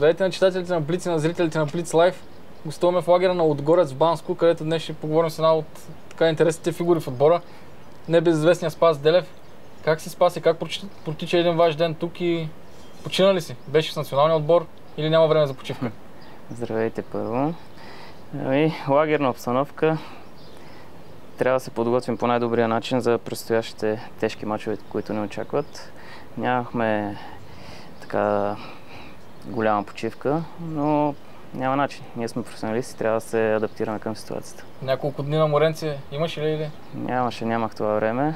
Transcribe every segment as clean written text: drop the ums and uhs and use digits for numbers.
Здравейте на читателите на Блиц и на зрителите на Блиц Лайв. Гостуваме в лагера на Лудогорец в Банско, където днес ще поговорим с една от така интересните фигури в отбора. Небезизвестния Спас Делев. Как си, Спас, и как протича един ваш ден тук и почина ли си? Беше в националния отбор или няма време за почивка? Здравейте първо. Лагерна обстановка. Трябва да се подготвим по най-добрия начин за предстоящите тежки мачове, които ни очакват. Нямахме така голяма почивка, но няма начин. Ние сме професионалисти, трябва да се адаптираме към ситуацията. Няколко дни на моренце имаше ли или? Нямах това време.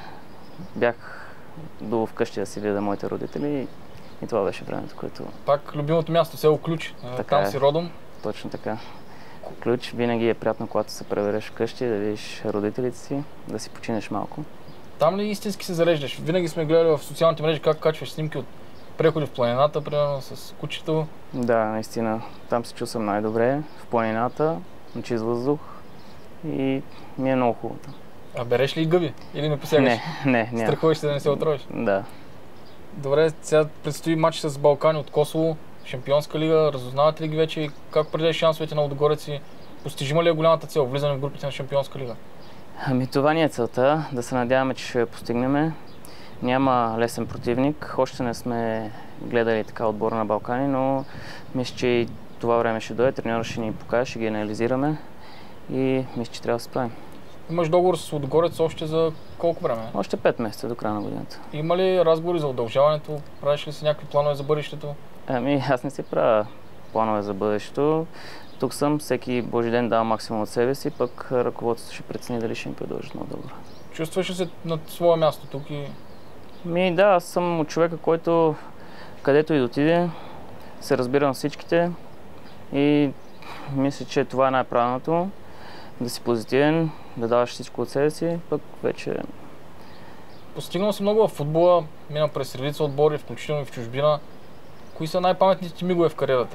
Бях до вкъщи да си видя моите родители и това беше времето, което... Пак любимото място, село Ключ. Така там си родом. Точно така. Ключ винаги е приятно, когато се пребереш вкъщи, да видиш родителите си, да си починеш малко. Там ли истински се зареждаш? Винаги сме гледали в социалните мрежи как качваш снимки от преходи в планината, примерно с кучето. Да, наистина. Там се чувствам най-добре. В планината, на чист въздух и ми е много хубаво. А береш ли и гъби? Или не посягаш? Не. Страхуваш се да не се отровиш? Да. Добре, сега предстои матч с Балкани от Косово, Шампионска лига. Разузнавате ли ги вече и как определяш шансовете на Лудогорец и постижима ли е голямата цел, влизане в групите на Шампионска лига? Ами това ни е целта, да се надяваме, че ще я постигнем. Няма лесен противник. Още не сме гледали така отбора на Балкани, но мисля, че и това време ще дойде. Треньорът ще ни покаже, ще ги анализираме и мисля, че трябва да се справим. Имаш договор с Лудогорец още за колко време? Още 5 месеца до края на годината. Има ли разговори за удължаването? Правиш ли си някакви планове за бъдещето? Ами аз не си правя планове за бъдещето. Тук съм, всеки божи ден давам максимум от себе си, пък ръководството ще прецени дали ще ми продължат много добро. Чувстваш ли се на своя място тук и... Да, аз съм от човека, който където и да отиде, се разбирам всичките и мисля, че това е най-правилното. Да си позитивен, да даваш всичко от себе си, пък вече... Постигнал си много в футбола, мина през редица отбори, включително и в чужбина. Кои са най-паметните ти мигове в кариерата?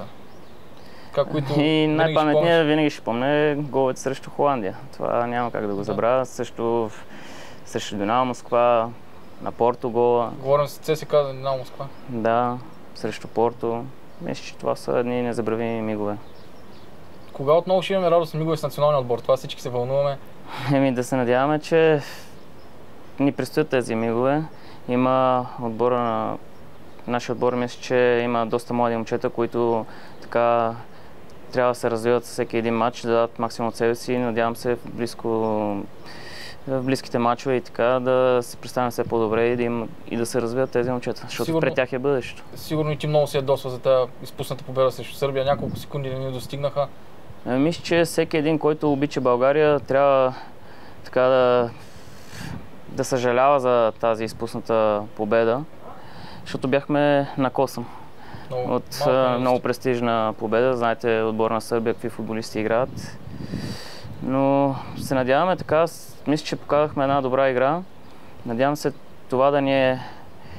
И най-паметният винаги ще помня е головете срещу Холандия. Това няма как да го забравя. Срещу Динамо Москва, на Порто гола. Говорим с ЦСКА Динамо Москва. Да, срещу Порто. Мисля, че това са едни незабравими мигове. Кога отново ще имаме радостни мигове с националния отбор? Това всички се вълнуваме. Да се надяваме, че ни предстоят тези мигове. Има отбора на нашия отбор, мисля, че има доста млади момчета, които така трябва да се развиват със всеки един матч, да дадат максимум от себе си и надявам се в близките матчове и така да се представим все по-добре и да се развият тези момчета, защото пред тях е бъдещето. Сигурно и ти много се ядосва за тази изпусната победа срещу Сърбия. Няколко секунди не ни достигнаха. Мисля, че всеки един, който обича България, трябва така да съжалява за тази изпусната победа, защото бяхме на косъм. От много престижна победа. Знаете отбор на Сърбия, какви футболисти играят. Но се надяваме така, мисля, че показахме една добра игра. Надявам се това да ни е,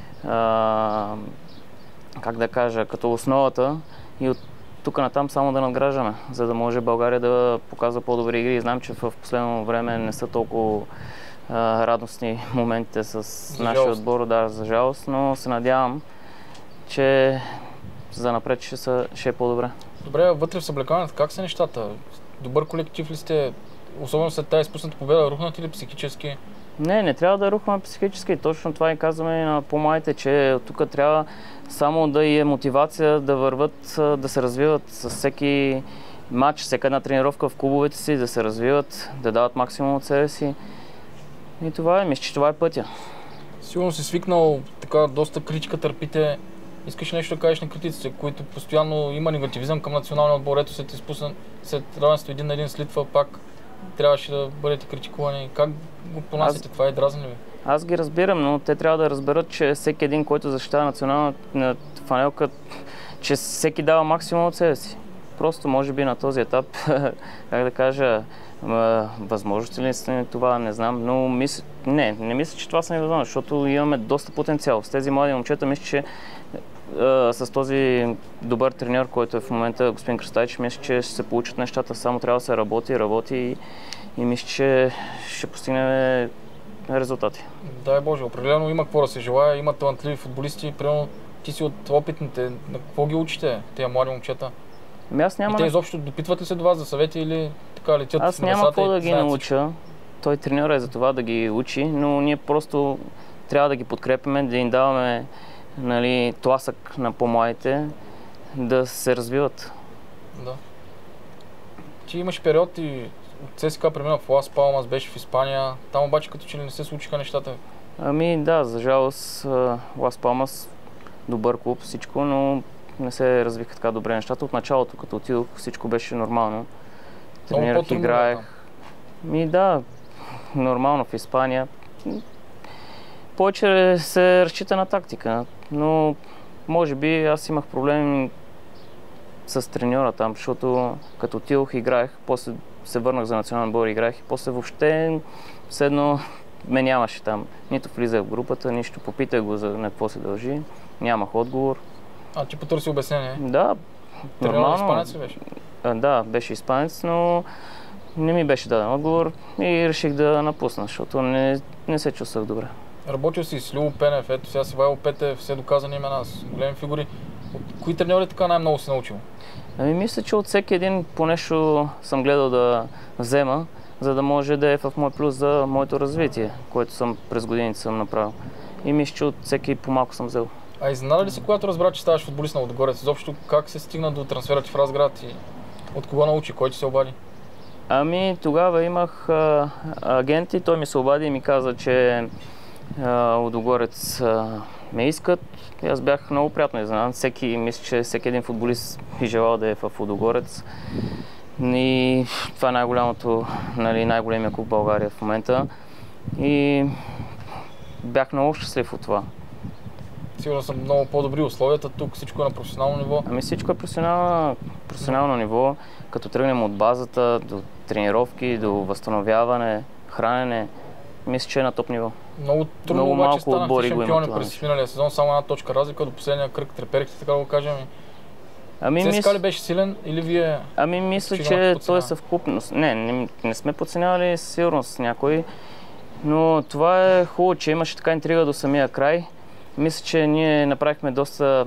как да кажа, като основата и от тук натам само да надграждаме, за да може България да показва по-добри игри. Знам, че в последно време не са толкова радостни моментите с нашия отбор, да, за жалост, но се надявам, че за напред ще е по-добре. Добре, вътре в съблекаването, как са нещата? Добър колектив ли сте? Особено след тази изпусната победа, рухнати ли психически? Не трябва да рухваме психически. Точно това и казваме на по-малите, че тук трябва само да е мотивация да върват, да се развиват с всеки матч, всяка една тренировка в клубовете си, да се развиват, да дават максимум от себе си. И това е, мисля, че това е пътя. Сигурно си свикнал, така доста критика търпите. Искаш нещо да кажеш на критиците, които постоянно има негативизъм към националния отбор, ето след равенство един на един с Литва, пак трябваше да бъдете критикувани. Как го понасяте? Това е дразни ли ви? Аз ги разбирам, но те трябва да разберат, че всеки един, който защитава националната фанелка, че всеки дава максимум от себе си. Просто може би на този етап, как да кажа, възможности ли са това, не знам, но не мисля, че това са невъзможно, защото имаме доста потенциал. С тези млади момчета мисля, че с този добър треньор, който е в момента господин Кръстайч, мисля, че ще се получат нещата. Само трябва да се работи и мисля, че ще постигнем резултати. Дай Боже, определено има какво да се желая, има талантливи футболисти. Примерно ти си от опитните, на какво ги учите, тези млади момчета? Аз няма... И те изобщо допитват ли се до вас за съвети или така летят Аз в няма небесата какво да и ги знаят науча. Той треньора е за това да ги учи, но ние просто трябва да ги подкрепяме, да им даваме, нали, тласък на по-младите, да се развиват. Да. Ти имаш период и от ЦСКА премина в Лас Палмас, беше в Испания. Там обаче като че ли не се случиха нещата. Ами да, за жалост Лас Палмас добър клуб, всичко, но не се развиха така добре нещата. От началото, като отидох, всичко беше нормално. Тренирах, играех. Да, нормално в Испания. Повече се разчита на тактика, но може би аз имах проблеми с треньора там, защото като отидох играех, после се върнах за национален отбор и играех и после въобще все едно ме нямаше там. Нито влизах в групата, нищо. Попитах го за на какво се дължи. Нямах отговор. А ти потърси обяснение? Да, нормално. Испанец ли беше? Да, беше испанец, но не ми беше даден отговор и реших да напусна, защото не се чувствах добре. Работил си с Любо Пенев, ето сега си Ивайло Петев, все доказани имена с големи фигури. От кои треньори така най-много си научил? Мисля, че от всеки един по нещо съм гледал да взема, за да може да е в мой плюс за моето развитие, което през годините съм направил. И мисля, че от всеки по-малко съм взел. А изненада ли си, когато разбра, че ставаш футболист на Лудогорец? Изобщо как се стигна до трансфера ти в Разград и от кого научи? Кой ти се обади? Тогава имах агент и той ми се обади и ми каза, че Лудогорец ме искат. И аз бях много приятно изненадан. Мисля, че всеки един футболист би желал да е в Лудогорец. И това е най-големия клуб в България в момента. И бях много щастлив от това. Сигурно са много по-добри условията тук, всичко е на професионално ниво. Всичко е професионално ниво, като тръгнем от базата, до тренировки, до възстановяване, хранене. Мисля, че е на топ ниво. Много трудно обаче станахте шампиони през миналия сезон, само една точка разлика, до последния кръг треперихте, така да го кажем. ЦСКА ли беше силен или вие? Мисля, че той е съвкупност. Не сме подценявали със сигурност някой, но това е хубаво, че имаше така интрига до самия край. Мисля, че ние направихме доста,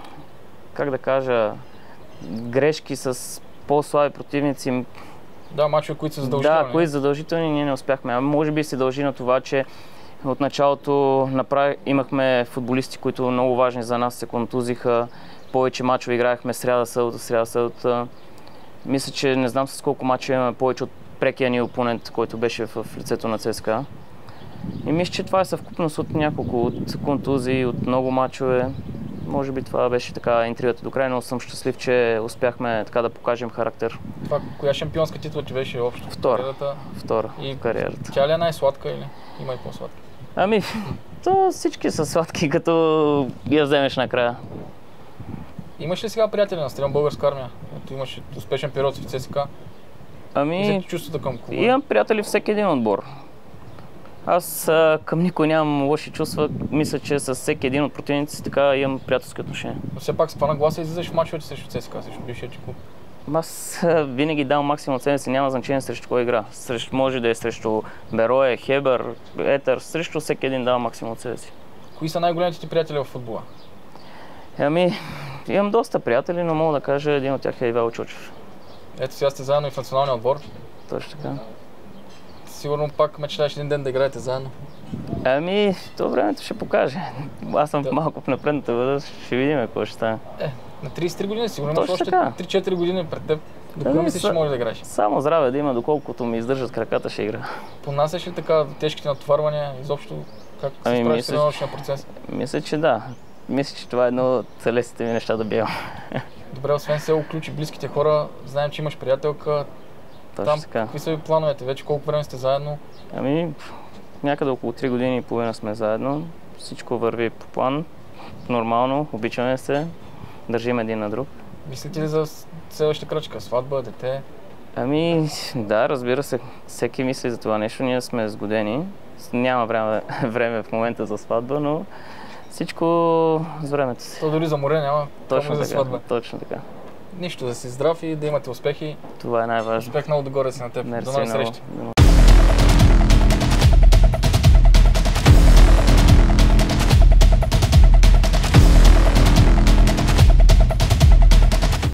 грешки с по-слаби противници. Да, мачове, които са задължителни. Да, които задължителни, ние не успяхме. Може би се дължи на това, че от началото имахме футболисти, които много важни за нас, се контузиха. Повече мачове играехме сряда, събота. Мисля, че не знам с колко мачове имаме повече от прекия ни опонент, който беше в лицето на ЦСКА. И мисля, че това е съвкупност от няколко, от контузии, от много мачове. Може би това беше така интригата до край, но съм щастлив, че успяхме така да покажем характер. Коя шампионска титла ти беше общо в кариерата? Втора в кариерата. Тя ли е най-сладка или има и по-сладка? То всички са сладки, като я вземеш накрая. Имаш ли сега приятели на страна Българска армия? Ето имаш успешен период в ЦСКА. Чувствата към клуба? Имам приятели всеки един отбор. Аз към никой нямам лоши чувства. Мисля, че с всеки един от противниците така имам приятелски отношения. Но все пак с това нагласа излизаш в мачовете срещу ЦСКА, срещу бившия ти клуб. Аз винаги дам максимум от себе си, няма значение срещу кой игра. Може да е срещу Берое, Хебър, Етър, срещу всеки един давам максимум от себе си. Кои са най-големите ти приятели в футбола? Имам доста приятели, но мога да кажа, един от тях е Ивайло Чочев. Ето сега сте заедно и в националния отбор. Точно така. Сигурно пак мечтаеш един ден да играете заедно. То времето ще покаже. Аз съм малко в напредната възраст, ще видим какво ще стане. На 33 години сигурно имаш още 3-4 години пред теб. Докога мислиш, че можеш да играеш? Само здраве да има, доколкото ми издържат краката, ще игра. Понасяш ли така тежките натоварвания изобщо? Как се справиш с тренировъчния процес? Мисля, че да. Мисля, че това е едно от целесите ми неща да бягам. Добре, освен село Ключ и близките хора, знаем, че имаш приятелка. Там какви са ви плановете? Вече колко време сте заедно? Някъде около 3 години и половина сме заедно. Всичко върви по план, нормално, обичаме се, държим един на друг. Мислите ли за следващата крачка? Сватба, дете? Да, разбира се, всеки мисли за това нещо. Ние сме сгодени. Няма време в момента за сватба, но всичко с времето си. То дори за море няма. Точно за сватба. Точно така. Нищо, да си здрав и да имате успехи. Това е най-важно. Успех много догоре си на теб. До нови срещи.